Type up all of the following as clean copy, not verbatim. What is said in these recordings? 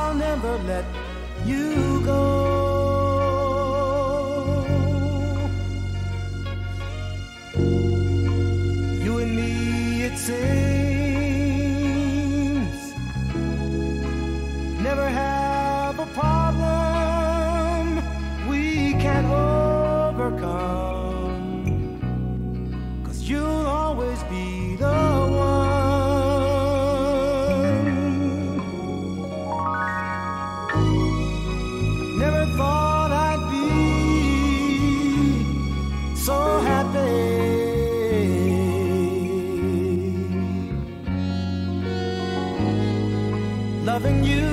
I'll never let you go. You and me, it seems, never have a problem we can't overcome, 'cause you'll always be the one. Never thought I'd be so happy, loving you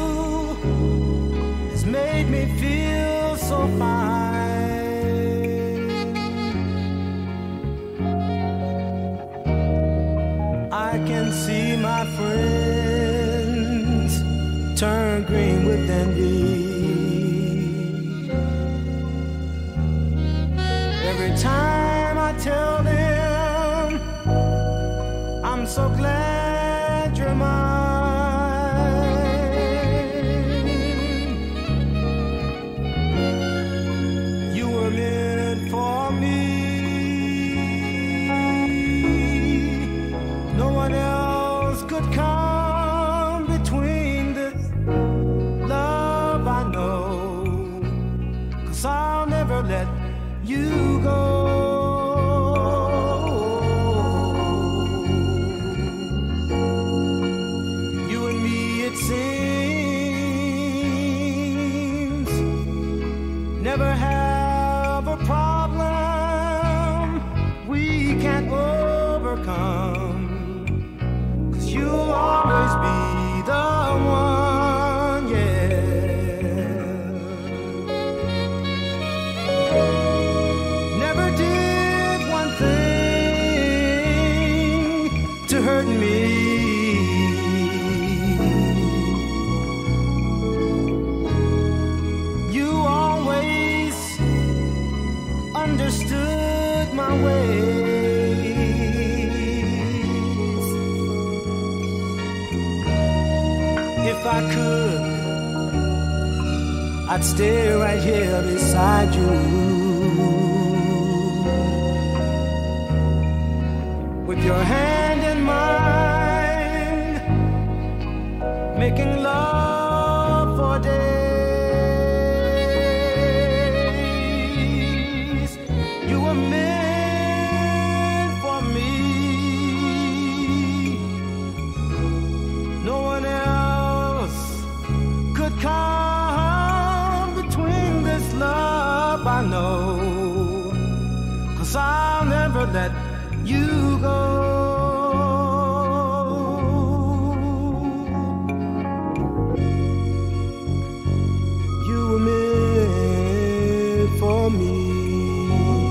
has made me feel so fine. I can see my friends turn green with envy every time I tell them I'm so glad you're mine. You were meant for me. No one else could come between this love I know, 'cause I'll never let you go. You and me, it seems, never have a problem we can't overcome, 'cause you'll always be the one, yeah. Never did one thing to hurt me. You always understood my ways. If I could, I'd stay right here beside you, with your hand in mine, making love for days. You were meant for me. No one else could come between this love I know, 'cause I'll never let you go. You were meant for me.